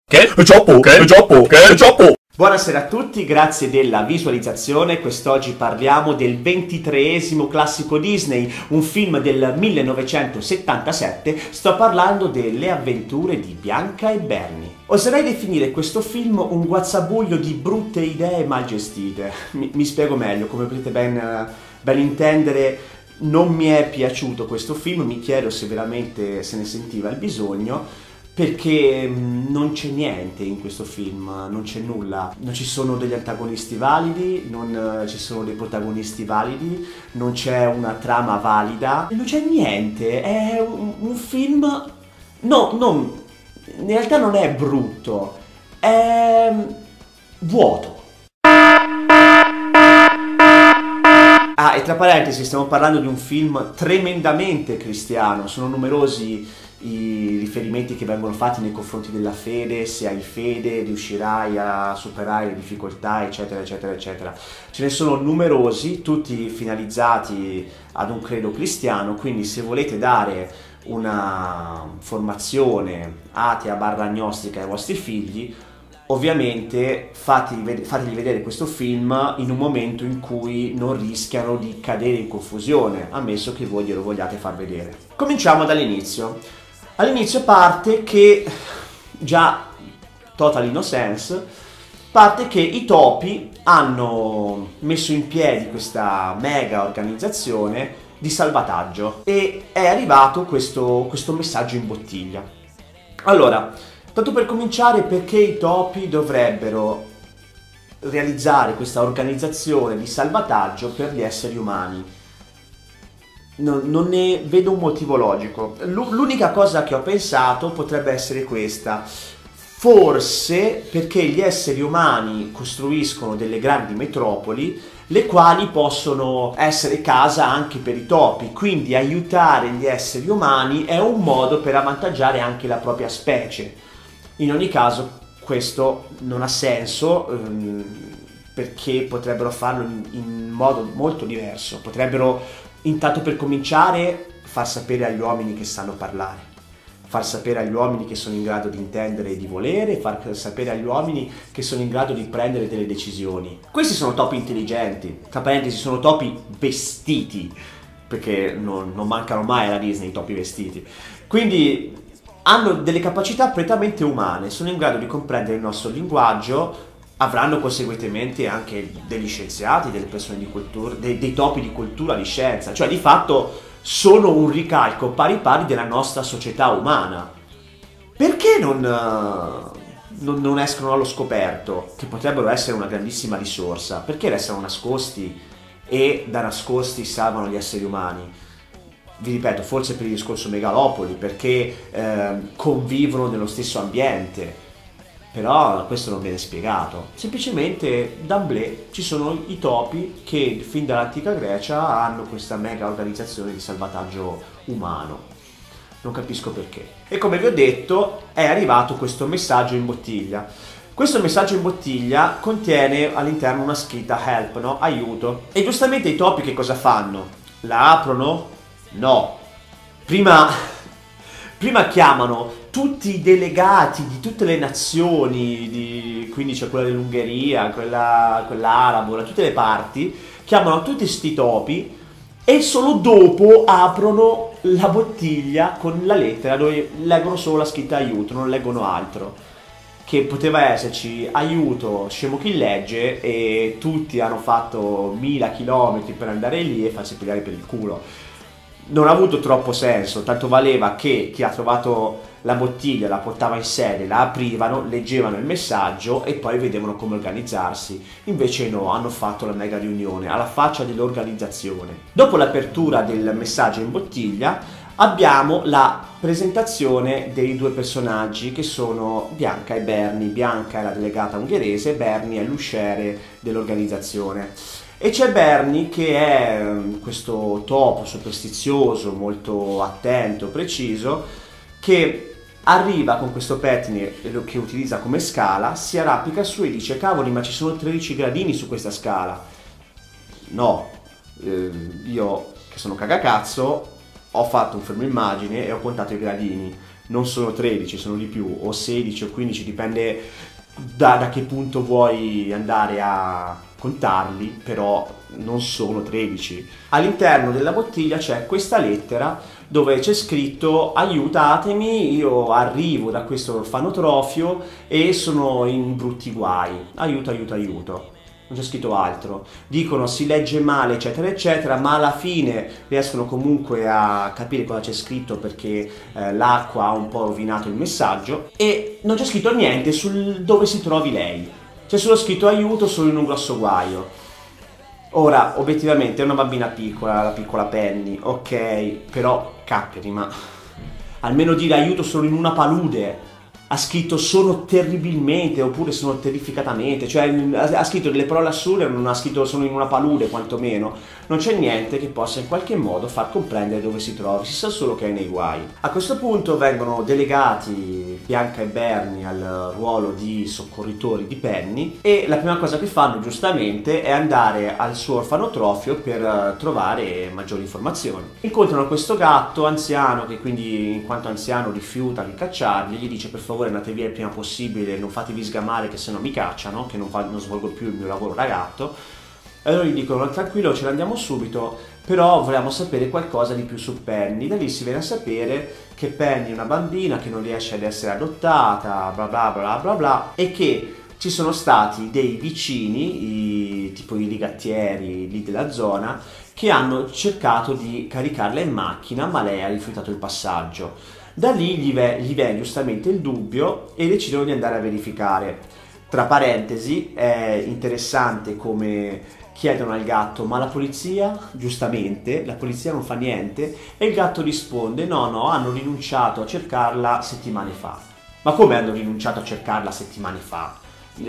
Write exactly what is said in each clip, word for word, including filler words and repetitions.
Che? È troppo? Che? È troppo? Che? È troppo? Buonasera a tutti, grazie della visualizzazione. Quest'oggi parliamo del ventitreesimo classico Disney, un film del millenovecentosettantasette. Sto parlando delle avventure di Bianca e Bernie. Oserei definire questo film un guazzabuglio di brutte idee mal gestite. Mi, mi spiego meglio, come potete ben, ben intendere. Non mi è piaciuto questo film, mi chiedo se veramente se ne sentiva il bisogno, perché non c'è niente in questo film, non c'è nulla. Non ci sono degli antagonisti validi, non ci sono dei protagonisti validi, non c'è una trama valida, non c'è niente. È un, un film... No, non... in realtà non è brutto, è vuoto. Ah, e tra parentesi, stiamo parlando di un film tremendamente cristiano, sono numerosi i riferimenti che vengono fatti nei confronti della fede. Se hai fede riuscirai a superare le difficoltà, eccetera eccetera eccetera. Ce ne sono numerosi, tutti finalizzati ad un credo cristiano, quindi se volete dare una formazione atea barra agnostica ai vostri figli, ovviamente fategli, fategli vedere questo film in un momento in cui non rischiano di cadere in confusione, ammesso che voi glielo vogliate far vedere. Cominciamo dall'inizio. All'inizio parte che, già totally no sense, parte che i topi hanno messo in piedi questa mega organizzazione di salvataggio e è arrivato questo, questo messaggio in bottiglia. Allora, tanto per cominciare, perché i topi dovrebbero realizzare questa organizzazione di salvataggio per gli esseri umani? Non, non ne vedo un motivo logico. L'unica cosa che ho pensato potrebbe essere questa: forse perché gli esseri umani costruiscono delle grandi metropoli, le quali possono essere casa anche per i topi, quindi aiutare gli esseri umani è un modo per avvantaggiare anche la propria specie. In ogni caso questo non ha senso, ehm, perché potrebbero farlo in, in modo molto diverso. Potrebbero, intanto per cominciare, far sapere agli uomini che sanno parlare, far sapere agli uomini che sono in grado di intendere e di volere, far sapere agli uomini che sono in grado di prendere delle decisioni. Questi sono topi intelligenti, tra parentesi sono topi vestiti, perché non, non mancano mai alla Disney i topi vestiti, quindi hanno delle capacità prettamente umane, sono in grado di comprendere il nostro linguaggio. Avranno conseguentemente anche degli scienziati, delle persone di cultura, dei, dei topi di cultura, di scienza, cioè di fatto sono un ricalco pari pari della nostra società umana. Perché non, non, non escono allo scoperto, che potrebbero essere una grandissima risorsa? Perché restano nascosti e da nascosti salvano gli esseri umani? Vi ripeto, forse per il discorso megalopoli, perché eh, convivono nello stesso ambiente. Però questo non viene spiegato. Semplicemente d'emblée ci sono i topi che fin dall'antica Grecia hanno questa mega organizzazione di salvataggio umano. Non capisco perché. E come vi ho detto, è arrivato questo messaggio in bottiglia. Questo messaggio in bottiglia contiene all'interno una scritta help, no? Aiuto. E giustamente i topi che cosa fanno? La aprono? No. Prima, prima chiamano tutti i delegati di tutte le nazioni, di, quindi c'è quella dell'Ungheria, quella, quella arabo, da tutte le parti, chiamano tutti sti topi e solo dopo aprono la bottiglia con la lettera dove leggono solo la scritta aiuto, non leggono altro. Che poteva esserci aiuto, scemo chi legge, e tutti hanno fatto mila chilometri per andare lì e farsi pigliare per il culo. Non ha avuto troppo senso, tanto valeva che chi ha trovato la bottiglia la portava in sede, la aprivano, leggevano il messaggio e poi vedevano come organizzarsi. Invece no, hanno fatto la mega riunione alla faccia dell'organizzazione. Dopo l'apertura del messaggio in bottiglia abbiamo la presentazione dei due personaggi che sono Bianca e Bernie. Bianca è la delegata ungherese, Bernie è l'usciere dell'organizzazione. E c'è Bernie che è um, questo topo superstizioso, molto attento, preciso, che arriva con questo pettine che utilizza come scala, si arrampica su e dice: cavoli, ma ci sono tredici gradini su questa scala. No, eh, io che sono cagacazzo ho fatto un fermo immagine e ho contato i gradini. non sono tredici, sono di più, o sedici o quindici, dipende da, da che punto vuoi andare a contarli, però non sono tredici. All'interno della bottiglia c'è questa lettera dove c'è scritto: aiutatemi, io arrivo da questo orfanotrofio e sono in brutti guai, aiuto, aiuto, aiuto. Non c'è scritto altro. Dicono si legge male eccetera eccetera, ma alla fine riescono comunque a capire cosa c'è scritto, perché eh, l'acqua ha un po' rovinato il messaggio, e non c'è scritto niente sul dove si trovi lei. C'è solo scritto aiuto, sono in un grosso guaio. Ora, obiettivamente è una bambina piccola, la piccola Penny, ok, però capperi, ma almeno dire aiuto, sono in una palude. Ha scritto sono terribilmente, oppure sono terrificatamente, cioè ha scritto delle parole assurde, non ha scritto sono in una palude quantomeno. Non c'è niente che possa in qualche modo far comprendere dove si trovi, si sa solo che è nei guai. A questo punto vengono delegati Bianca e Bernie al ruolo di soccorritori di Penny, e la prima cosa che fanno giustamente è andare al suo orfanotrofio per trovare maggiori informazioni. Incontrano questo gatto anziano che quindi, in quanto anziano, rifiuta di cacciarli, gli dice per favore andate via il prima possibile, non fatevi sgamare che se no mi cacciano, che non, fa, non svolgo più il mio lavoro da gatto. E allora gli dicono tranquillo, ce ne andiamo subito, però vogliamo sapere qualcosa di più su Penny. Da lì si viene a sapere che Penny è una bambina che non riesce ad essere adottata, bla bla bla bla bla, e che ci sono stati dei vicini, i, tipo i rigattieri lì della zona, che hanno cercato di caricarla in macchina, ma lei ha rifiutato il passaggio. Da lì gli viene giustamente il dubbio e decidono di andare a verificare. Tra parentesi, è interessante come chiedono al gatto: ma la polizia? Giustamente, la polizia non fa niente, e il gatto risponde: no, no, hanno rinunciato a cercarla settimane fa. Ma come hanno rinunciato a cercarla settimane fa?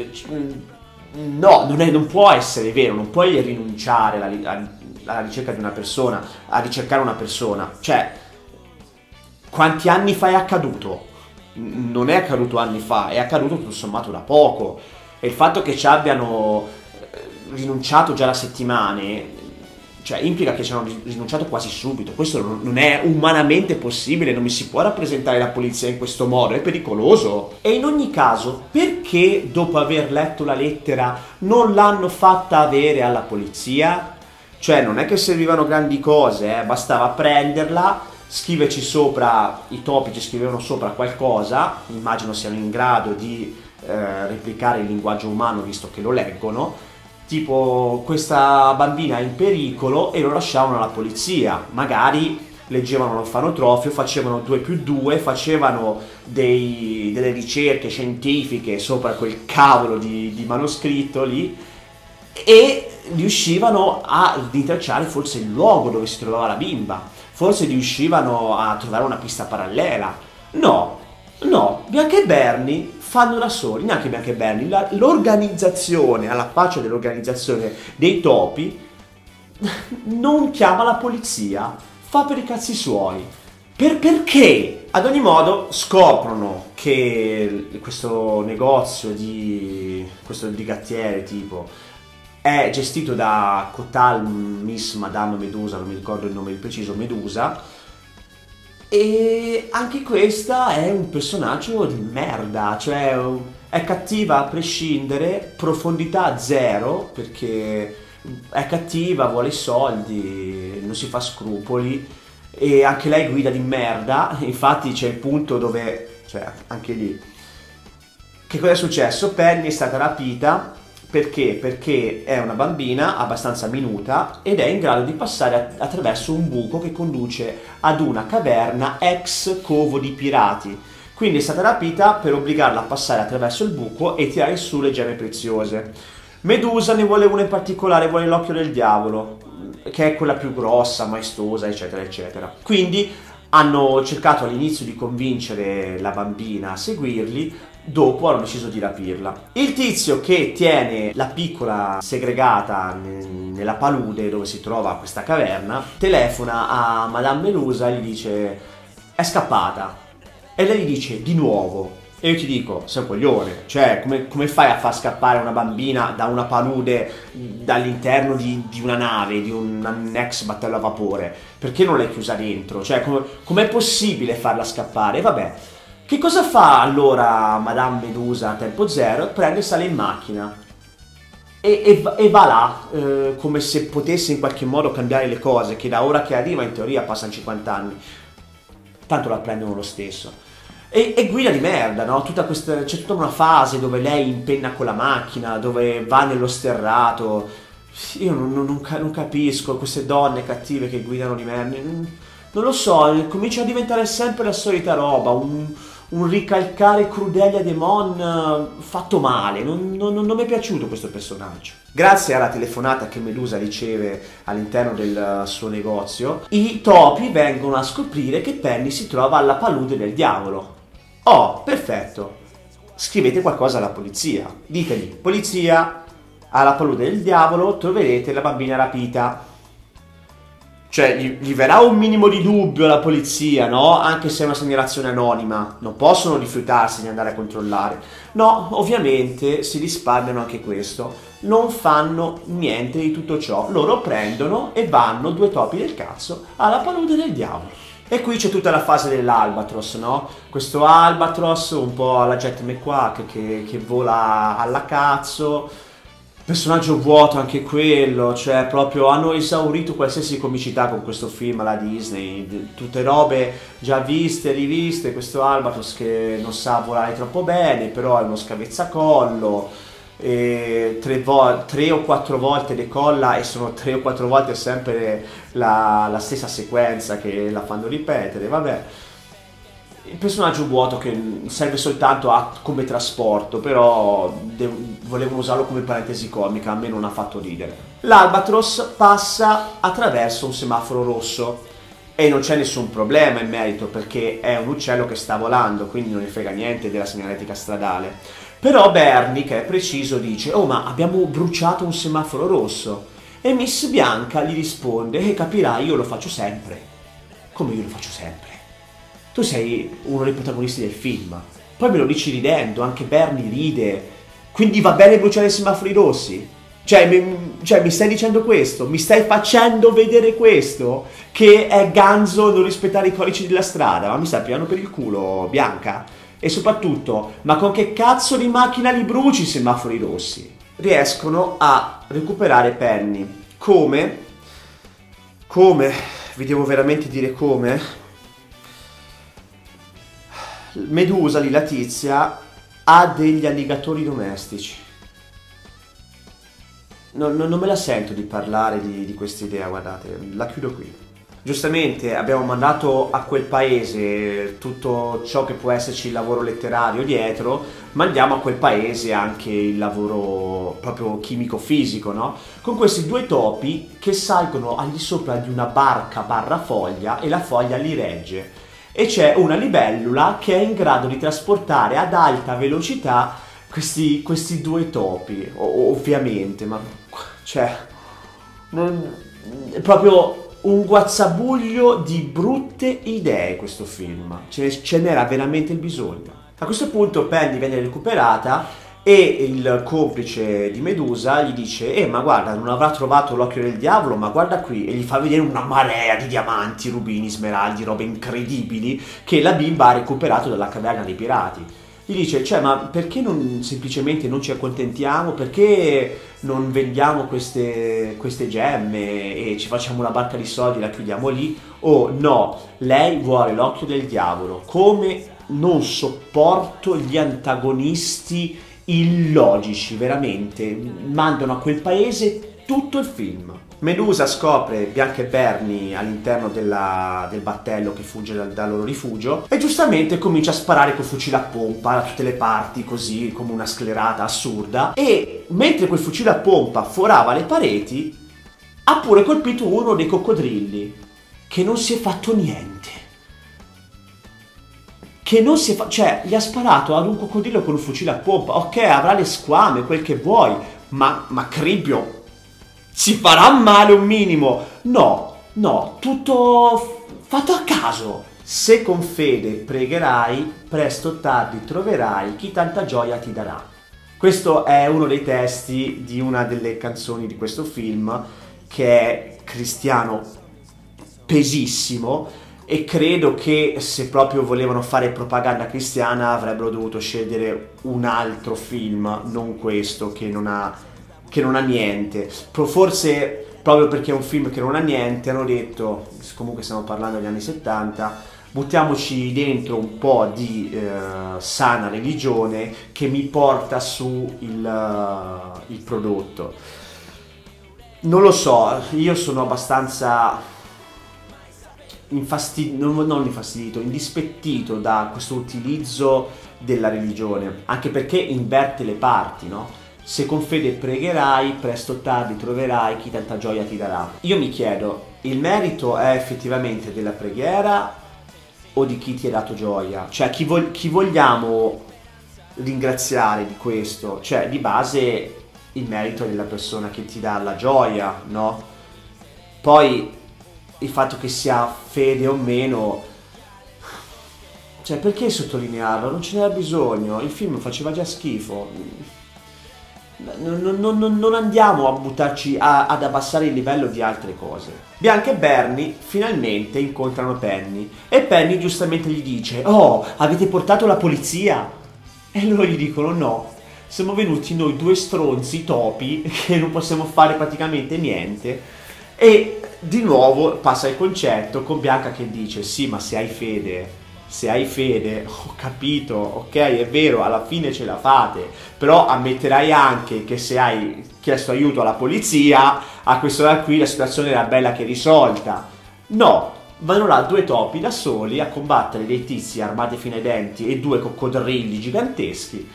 No, non, è, non può essere vero, non puoi rinunciare alla, alla ricerca di una persona, a ricercare una persona. Cioè, quanti anni fa è accaduto? Non è accaduto anni fa, è accaduto tutto sommato da poco. E il fatto che ci abbiano rinunciato già da settimane, cioè implica che ci hanno rinunciato quasi subito. Questo non è umanamente possibile, non mi si può rappresentare la polizia in questo modo, è pericoloso. E in ogni caso, perché dopo aver letto la lettera non l'hanno fatta avere alla polizia? Cioè non è che servivano grandi cose, eh? Bastava prenderla, scriverci sopra, i topi ci scrivevano sopra qualcosa, immagino siano in grado di eh, replicare il linguaggio umano visto che lo leggono, tipo questa bambina è in pericolo, e lo lasciavano alla polizia. Magari leggevano l'orfanotrofio, facevano due più due, facevano dei, delle ricerche scientifiche sopra quel cavolo di, di manoscritto lì, e riuscivano a rintracciare forse il luogo dove si trovava la bimba, forse riuscivano a trovare una pista parallela. No, no, Bianca e Bernie fanno da soli, neanche Bianca e Bernie, la, l'organizzazione, alla faccia dell'organizzazione dei topi, non chiama la polizia, fa per i cazzi suoi. Per, perché? Ad ogni modo scoprono che questo negozio di questo rigattiere tipo è gestito da Kotal Miss Madame Medusa, non mi ricordo il nome preciso, Medusa, e anche questa è un personaggio di merda, cioè è cattiva a prescindere, profondità zero, perché è cattiva, vuole i soldi, non si fa scrupoli, e anche lei guida di merda. Infatti c'è il punto dove, cioè anche lì, che cosa è successo? Penny è stata rapita. Perché? Perché è una bambina abbastanza minuta ed è in grado di passare attraverso un buco che conduce ad una caverna ex covo di pirati. Quindi è stata rapita per obbligarla a passare attraverso il buco e tirare su le gemme preziose. Medusa ne vuole una in particolare, vuole l'occhio del diavolo, che è quella più grossa, maestosa, eccetera, eccetera. Quindi hanno cercato all'inizio di convincere la bambina a seguirli, dopo hanno deciso di rapirla. Il tizio che tiene la piccola segregata nella palude dove si trova questa caverna telefona a Madame Medusa e gli dice è scappata, e lei gli dice di nuovo E io ti dico, sei un coglione, cioè come, come fai a far scappare una bambina da una palude dall'interno di, di una nave, di un, un ex battello a vapore? Perché non l'hai chiusa dentro? Cioè com, com'è possibile farla scappare? E vabbè, che cosa fa allora Madame Medusa a tempo zero? Prende e sale in macchina e, e, e va là, eh, come se potesse in qualche modo cambiare le cose, che da ora che arriva in teoria passano cinquanta anni, tanto la prendono lo stesso. E, e guida di merda, no? Tutta questa, c'è tutta una fase dove lei impenna con la macchina, dove va nello sterrato. Io non, non, non, non capisco queste donne cattive che guidano di merda. Non, non lo so, comincia a diventare sempre la solita roba, un, un ricalcare Crudelia Demon fatto male. Non, non, non mi è piaciuto questo personaggio. Grazie alla telefonata che Medusa riceve all'interno del suo negozio, i topi vengono a scoprire che Penny si trova alla palude del diavolo. Oh, perfetto. Scrivete qualcosa alla polizia. Ditegli, polizia, alla palude del diavolo troverete la bambina rapita. Cioè, gli, gli verrà un minimo di dubbio alla polizia, no? Anche se è una segnalazione anonima. Non possono rifiutarsi di andare a controllare. No, ovviamente si risparmiano anche questo. Non fanno niente di tutto ciò. Loro prendono e vanno, due topi del cazzo, alla palude del diavolo. E qui c'è tutta la fase dell'Albatros, no? Questo Albatros, un po' alla Jet McQuack, che, che vola alla cazzo. Personaggio vuoto anche quello, cioè proprio hanno esaurito qualsiasi comicità con questo film alla Disney. Tutte robe già viste, riviste, questo Albatros che non sa volare troppo bene, però è uno scavezzacollo. E tre, tre o quattro volte decolla e sono tre o quattro volte sempre la, la stessa sequenza che la fanno ripetere. Vabbè, il personaggio vuoto che serve soltanto a, come trasporto, però volevo usarlo come parentesi comica, a me non ha fatto ridere. L'Albatros passa attraverso un semaforo rosso e non c'è nessun problema in merito, perché è un uccello che sta volando, quindi non ne frega niente della segnaletica stradale. Però Bernie, che è preciso, dice: oh, ma abbiamo bruciato un semaforo rosso. E Miss Bianca gli risponde: e capirai, io lo faccio sempre. Come io lo faccio sempre? Tu sei uno dei protagonisti del film. Poi me lo dici ridendo, anche Bernie ride. Quindi va bene bruciare i semafori rossi? Cioè mi, cioè, mi stai dicendo questo? Mi stai facendo vedere questo? Che è ganzo non rispettare i codici della strada? Ma mi stai pigliando per il culo, Bianca? E soprattutto, ma con che cazzo di macchina li bruci i semafori rossi? Riescono a recuperare Penny. Come? Come? Vi devo veramente dire come? Medusa, lì la tizia, ha degli alligatori domestici. Non, non, non me la sento di parlare di, di questa idea, guardate, la chiudo qui. Giustamente abbiamo mandato a quel paese tutto ciò che può esserci il lavoro letterario dietro, mandiamo a quel paese anche il lavoro proprio chimico-fisico, no? Con questi due topi che salgono al di sopra di una barca barra foglia e la foglia li regge. E c'è una libellula che è in grado di trasportare ad alta velocità questi, questi due topi, o, ovviamente, ma cioè, non, è proprio un guazzabuglio di brutte idee questo film, ce, ce n'era veramente il bisogno. A questo punto Penny viene recuperata e il complice di Medusa gli dice: eh, ma guarda, non avrà trovato l'occhio del diavolo, ma guarda qui, e gli fa vedere una marea di diamanti, rubini, smeraldi, robe incredibili che la bimba ha recuperato dalla caverna dei pirati. Gli dice: cioè, ma perché non semplicemente non ci accontentiamo? Perché non vendiamo queste, queste gemme e ci facciamo una barca di soldi e la chiudiamo lì? Oh no, lei vuole l'occhio del diavolo. Come non sopporto gli antagonisti illogici, veramente. Mandano a quel paese tutto il film. Medusa scopre Bianca e Bernie all'interno della, del battello che fugge dal, dal loro rifugio e giustamente comincia a sparare col fucile a pompa da tutte le parti, così come una sclerata assurda, e mentre quel fucile a pompa forava le pareti ha pure colpito uno dei coccodrilli che non si è fatto niente. Che non si è fatto, cioè gli ha sparato ad un coccodrillo con un fucile a pompa. Ok, avrà le squame, quel che vuoi, ma, ma Cribbio si farà male un minimo. No, no, tutto fatto a caso. Se con fede pregherai, presto o tardi troverai chi tanta gioia ti darà. Questo è uno dei testi di una delle canzoni di questo film, che è cristiano pesissimo, e credo che se proprio volevano fare propaganda cristiana avrebbero dovuto scegliere un altro film, non questo, che non ha, che non ha niente. Forse proprio perché è un film che non ha niente hanno detto, comunque stiamo parlando degli anni settanta, buttiamoci dentro un po' di eh, sana religione che mi porta su il, uh, il prodotto. Non lo so, io sono abbastanza infastidito, non, non infastidito, indispettito da questo utilizzo della religione, anche perché inverte le parti, no? Se con fede pregherai, presto o tardi troverai chi tanta gioia ti darà. Io mi chiedo, il merito è effettivamente della preghiera o di chi ti ha dato gioia? Cioè, chi, vo- chi vogliamo ringraziare di questo? Cioè, di base il merito è della persona che ti dà la gioia, no? Poi il fatto che sia fede o meno, cioè, perché sottolinearlo? Non ce n'era bisogno, il film faceva già schifo. Non, non, non andiamo a buttarci a, ad abbassare il livello di altre cose. Bianca e Bernie finalmente incontrano Penny e Penny giustamente gli dice: oh, avete portato la polizia? E loro gli dicono: no, siamo venuti noi due stronzi topi che non possiamo fare praticamente niente. E di nuovo passa il concetto con Bianca che dice: sì, ma se hai fede, se hai fede, ho capito, ok, è vero, alla fine ce la fate, però ammetterai anche che se hai chiesto aiuto alla polizia, a quest'ora qui la situazione era bella che risolta. No, vanno là due topi da soli a combattere dei tizi armati fino ai denti e due coccodrilli giganteschi,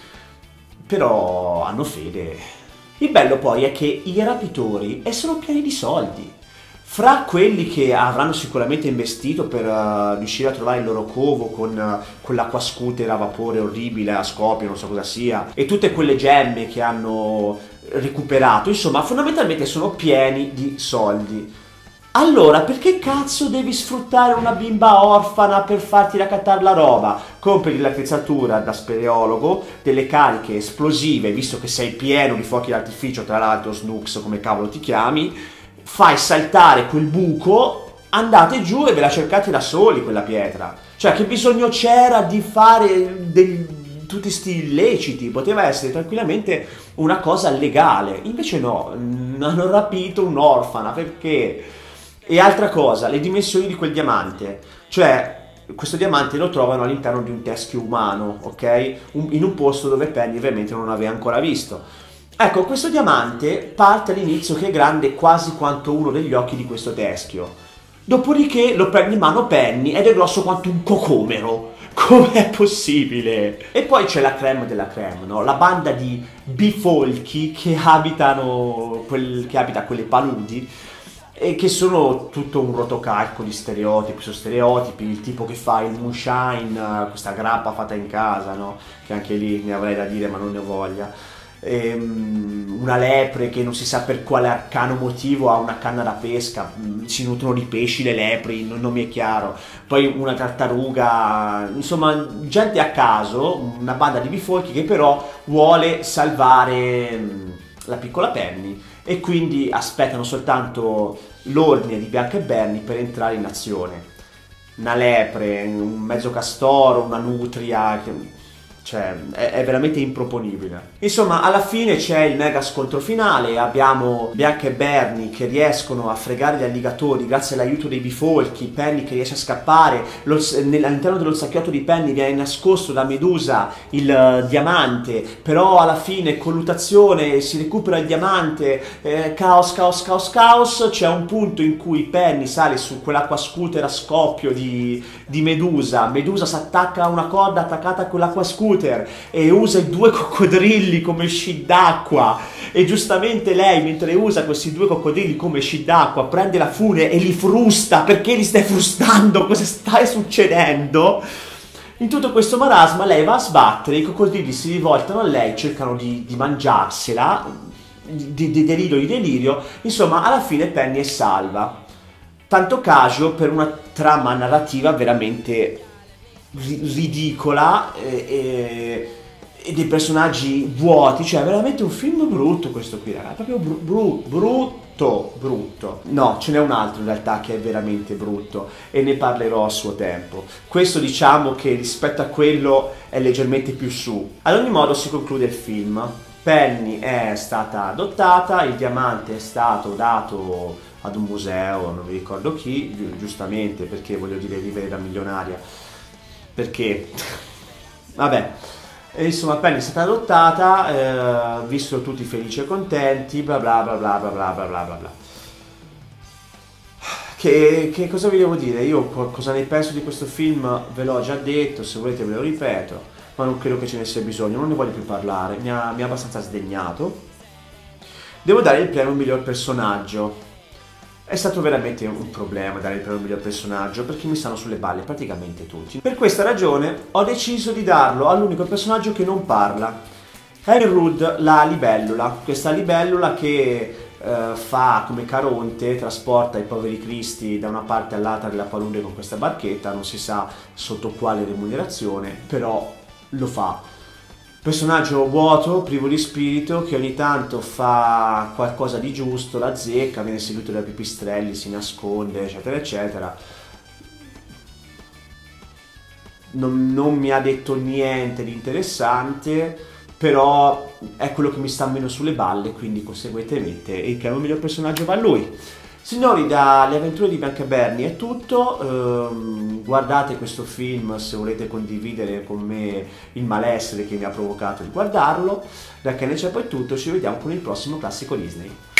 però hanno fede. Il bello poi è che i rapitori sono pieni di soldi. Fra quelli che avranno sicuramente investito per uh, riuscire a trovare il loro covo con uh, quell'acqua scooter a vapore orribile, a scoppio, non so cosa sia, e tutte quelle gemme che hanno recuperato, insomma, fondamentalmente sono pieni di soldi. Allora, perché cazzo devi sfruttare una bimba orfana per farti raccattare la roba? Compri l'attrezzatura da speleologo, delle cariche esplosive, visto che sei pieno di fuochi d'artificio, tra l'altro Snooks, come cavolo ti chiami, fai saltare quel buco, andate giù e ve la cercate da soli quella pietra. Cioè, che bisogno c'era di fare dei, tutti sti illeciti? Poteva essere tranquillamente una cosa legale. Invece no, hanno rapito un'orfana, perché? E altra cosa, le dimensioni di quel diamante. Cioè, questo diamante lo trovano all'interno di un teschio umano, ok? Un, in un posto dove Penny ovviamente non aveva ancora visto. Ecco, questo diamante parte all'inizio che è grande quasi quanto uno degli occhi di questo teschio. Dopodiché lo prende in mano Penny ed è grosso quanto un cocomero. Com'è possibile? E poi c'è la creme della creme, no? La banda di bifolchi che abitano, quel, che abita quelle paludi, e che sono tutto un rotocalco di stereotipi su stereotipi, il tipo che fa il moonshine, questa grappa fatta in casa, no? Che anche lì ne avrei da dire ma non ne ho voglia. Ehm, una lepre che non si sa per quale arcano motivo ha una canna da pesca, si nutrono di pesci le lepri, non, non mi è chiaro. Poi una tartaruga, insomma gente a caso, una banda di bifolchi che però vuole salvare la piccola Penny e quindi aspettano soltanto l'ordine di Bianca e Bernie per entrare in azione. Una lepre, un mezzo castoro, una nutria, che... cioè è, è veramente improponibile. Insomma, alla fine c'è il mega scontro finale, abbiamo Bianca e Bernie che riescono a fregare gli alligatori grazie all'aiuto dei bifolchi, Penny che riesce a scappare, all'interno dello sacchiotto di Penny viene nascosto da Medusa il uh, diamante, però alla fine colluttazione si recupera il diamante, eh, caos, caos, caos, caos, c'è un punto in cui Penny sale su quell'acqua scooter a scoppio di, di Medusa, Medusa si attacca a una corda attaccata a quell'acqua scooter e usa i due coccodrilli come sci d'acqua, e giustamente lei, mentre usa questi due coccodrilli come sci d'acqua, prende la furia e li frusta. Perché li stai frustando? Cosa sta succedendo? In tutto questo marasma lei va a sbattere, i coccodrilli si rivoltano a lei, cercano di, di mangiarsela, di, di delirio di delirio, insomma alla fine Penny è salva. tanto casual per una trama narrativa veramente ri- ridicola e, e, e dei personaggi vuoti, cioè veramente un film brutto questo qui, raga, proprio bru- bru- brutto, brutto. No, ce n'è un altro in realtà che è veramente brutto e ne parlerò a suo tempo. Questo diciamo che rispetto a quello è leggermente più su. Ad ogni modo si conclude il film. Penny è stata adottata, il diamante è stato dato ad un museo, non mi ricordo chi, gi- giustamente perché voglio dire vivere da milionaria, perché vabbè. E insomma Penny è stata adottata, eh, vissero tutti felici e contenti, bla bla bla bla bla bla bla bla bla bla. Che, che cosa vi devo dire? Io co- cosa ne penso di questo film ve l'ho già detto, se volete ve lo ripeto, ma non credo che ce ne sia bisogno, non ne voglio più parlare, mi ha, mi ha abbastanza sdegnato. Devo dare il premio miglior personaggio. È stato veramente un problema dare il premio miglior personaggio perché mi stanno sulle balle praticamente tutti. Per questa ragione ho deciso di darlo all'unico personaggio che non parla. Henry Rudd, la libellula, questa libellula che eh, fa come Caronte, trasporta i poveri cristi da una parte all'altra della palude con questa barchetta, non si sa sotto quale remunerazione, però lo fa. Personaggio vuoto, privo di spirito, che ogni tanto fa qualcosa di giusto, la zecca, viene seguito dai pipistrelli, si nasconde, eccetera, eccetera. Non, non mi ha detto niente di interessante, però è quello che mi sta meno sulle balle, quindi conseguentemente il premio miglior personaggio va a lui. Signori, dalle avventure di Bianca Bernie è tutto, ehm, guardate questo film se volete condividere con me il malessere che mi ha provocato di guardarlo. Da Ken e Ceppo è tutto, ci vediamo con il prossimo classico Disney.